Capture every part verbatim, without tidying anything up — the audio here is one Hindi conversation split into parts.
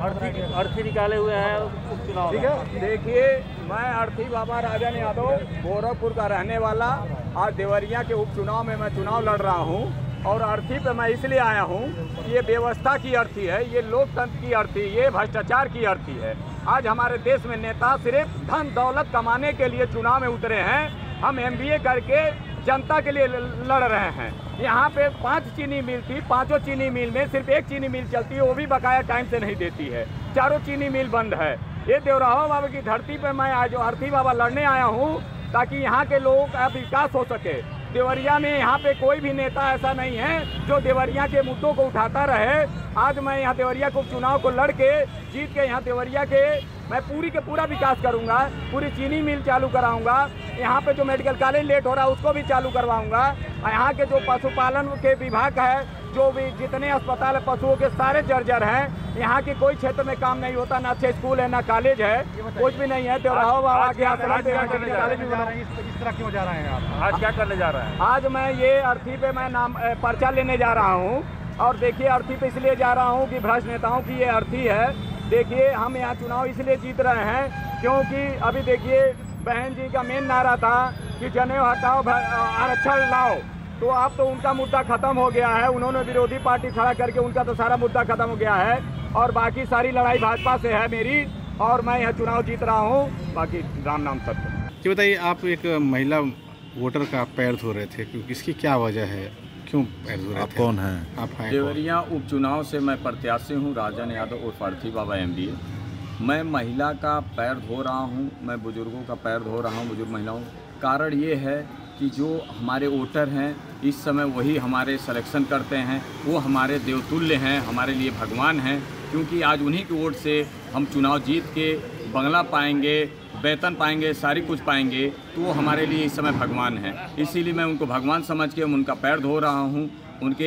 अर्थी अर्थी निकाले हुए हैं उपचुनाव। ठीक है, देखिए मैं अर्थी बाबा राजन यादव गोरखपुर का रहने वाला, आज देवरिया के उपचुनाव में मैं चुनाव लड़ रहा हूँ। और अर्थी पे मैं इसलिए आया हूँ, ये व्यवस्था की अर्थी है, ये लोकतंत्र की अर्थी, ये भ्रष्टाचार की अर्थी है। आज हमारे देश में नेता सिर्फ धन दौलत कमाने के लिए चुनाव में उतरे हैं। हम एमबीए करके जनता के लिए लड़ रहे हैं। यहाँ पे पांच चीनी मिल थी, पांचों चीनी मिल में सिर्फ एक चीनी मिल चलती है, वो भी बकाया टाइम से नहीं देती है। चारों चीनी मिल बंद है। ये देवराहा बाबा की धरती पे मैं आज अर्थी बाबा लड़ने आया हूँ, ताकि यहाँ के लोगों का विकास हो सके। देवरिया में यहाँ पे कोई भी नेता ऐसा नहीं है जो देवरिया के मुद्दों को उठाता रहे। आज मैं यहाँ देवरिया को चुनाव को लड़ के जीत के यहाँ देवरिया के मैं पूरी के पूरा विकास करूँगा। पूरी चीनी मिल चालू कराऊँगा। यहाँ पे जो मेडिकल कॉलेज लेट हो रहा है उसको भी चालू करवाऊँगा। यहाँ के जो पशुपालन के विभाग है, जो भी जितने अस्पताल है पशुओं के, सारे जर्जर हैं। यहाँ के कोई क्षेत्र में काम नहीं होता, ना अच्छे स्कूल है ना कॉलेज है, कुछ भी नहीं है। देवराहा बाबा के यहाँ कॉलेज भी बना। इस तरह क्यों जा रहे हैं आप? आज क्या करने जा रहे हैं? आज मैं ये अर्थी पे मैं नाम पर्चा लेने जा रहा हूँ। और देखिए अर्थी पे इसलिए जा रहा हूँ कि भ्रष्ट नेताओं की ये अर्थी है। देखिए हम यहाँ चुनाव इसलिए जीत रहे हैं क्योंकि अभी देखिए बहन जी का मेन नारा था कि जनेऊ हटाओ आरक्षण लाओ, तो अब तो उनका मुद्दा खत्म हो गया है। उन्होंने विरोधी पार्टी खड़ा करके उनका तो सारा मुद्दा खत्म हो गया है। और बाकी सारी लड़ाई भाजपा से है मेरी, और मैं यहाँ चुनाव जीत रहा हूँ। बाकी राम नाम सत्य। ये बताइए, आप एक महिला वोटर का पैर धो रहे थे, क्योंकि इसकी क्या वजह है, क्यों पैर धो रहे थे? आप कौन हैं? आप हैं देवरिया उपचुनाव से मैं प्रत्याशी हूँ, राजन यादव उर्फ अर्थी बाबा एमबीए। मैं महिला का पैर धो रहा हूँ, मैं बुजुर्गों का पैर धो रहा हूँ, बुजुर्ग महिलाओं। कारण ये है कि जो हमारे वोटर हैं इस समय वही हमारे सिलेक्शन करते हैं, वो हमारे देवतुल्य हैं, हमारे लिए भगवान हैं। क्योंकि आज उन्हीं के वोट से हम चुनाव जीत के बंगला पाएंगे, वेतन पाएंगे, सारी कुछ पाएंगे, तो वो हमारे लिए इस समय भगवान हैं। इसीलिए मैं उनको भगवान समझ के उनका पैर धो रहा हूँ, उनके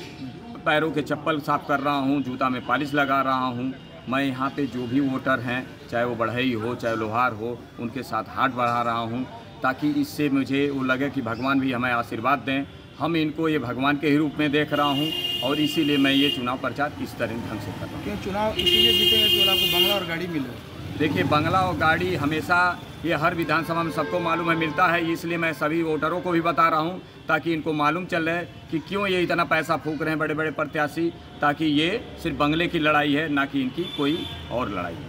पैरों के चप्पल साफ कर रहा हूँ, जूता में पॉलिश लगा रहा हूँ। मैं यहाँ पे जो भी वोटर हैं, चाहे वो बढ़ई हो चाहे लोहार हो, उनके साथ हाथ बढ़ा रहा हूँ, ताकि इससे मुझे वो लगे कि भगवान भी हमें आशीर्वाद दें। हम इनको ये भगवान के ही रूप में देख रहा हूँ, और इसीलिए मैं ये चुनाव प्रचार इस तरह ढंग से कर रहा हूँ। क्यों चुनाव इसीलिए जीतेंगे कि आपको बंगला और गाड़ी मिले? देखिए, बंगला और गाड़ी हमेशा ये हर विधानसभा में सबको मालूम है मिलता है, इसलिए मैं सभी वोटरों को भी बता रहा हूँ, ताकि इनको मालूम चल रहा है कि क्यों ये इतना पैसा फूंक रहे हैं बड़े बड़े प्रत्याशी, ताकि ये सिर्फ बंगले की लड़ाई है, ना कि इनकी कोई और लड़ाई है।